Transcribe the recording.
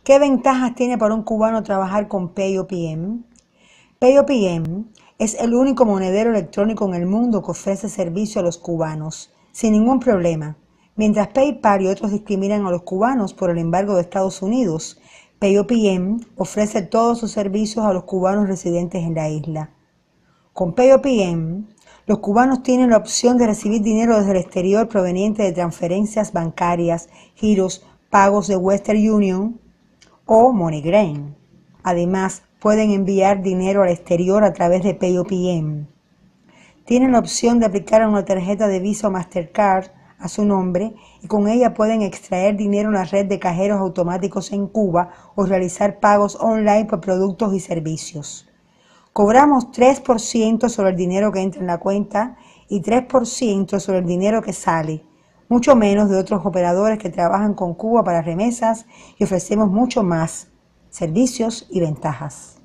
¿Qué ventajas tiene para un cubano trabajar con PayOPM? PayOPM es el único monedero electrónico en el mundo que ofrece servicio a los cubanos, sin ningún problema. Mientras PayPal y otros discriminan a los cubanos por el embargo de Estados Unidos, PayOPM ofrece todos sus servicios a los cubanos residentes en la isla. Con PayOPM, los cubanos tienen la opción de recibir dinero desde el exterior proveniente de transferencias bancarias, giros, pagos de Western Union o MoneyGram. Además, pueden enviar dinero al exterior a través de PayOPM. Tienen la opción de aplicar una tarjeta de Visa o Mastercard a su nombre y con ella pueden extraer dinero en la red de cajeros automáticos en Cuba o realizar pagos online por productos y servicios. Cobramos 3% sobre el dinero que entra en la cuenta y 3% sobre el dinero que sale, mucho menos de otros operadores que trabajan con Cuba para remesas y ofrecemos mucho más servicios y ventajas.